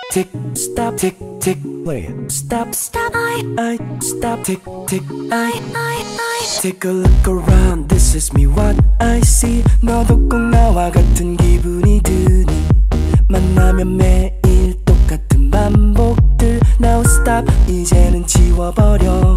tick, stop, tick, tick, play it. Stop, stop, I, stop, tick, tick, I. Take a look around, this is me, what I see. 너도 꼭 나와 같은 기분이 드니 만나면 매일 똑같은 반복들. Now stop, 이제는 지워버려.